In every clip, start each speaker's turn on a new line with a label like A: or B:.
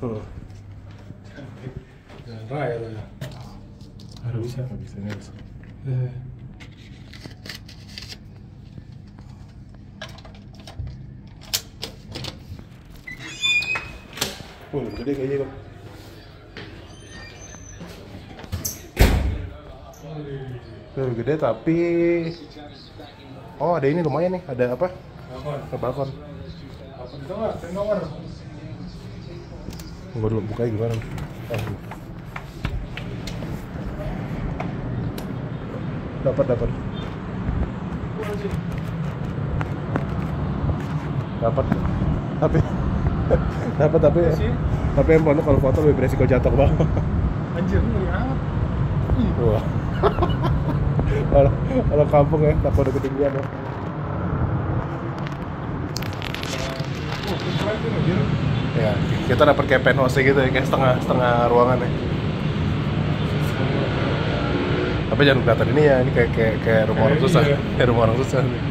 A: Jalan raya lah ya.
B: Nggak bisa. Lebih gede kayaknya kok. Lebih gede tapi oh ada ini lumayan nih, ada apa? Balkon.
A: Nomor.
B: Gua dulu bukanya gimana? Dapat. Tapi handphone lu kalau foto lebih beresiko jatuh ke bawah.
A: Anjir, ngeri amat.
B: Wah. Kalau kampung ya, takut ada ketinggian ya. Ya, kita dapat kayak penthouse gitu ya, kayak setengah ruangan ya. Tapi jangan kelihatan ini ya, ini kayak rumah orang susah, kayak rumah orang susah nih.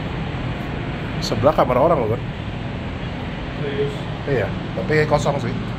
B: Sebelah kamar orang loh kan?
A: Serius?
B: Iya, tapi kosong sih.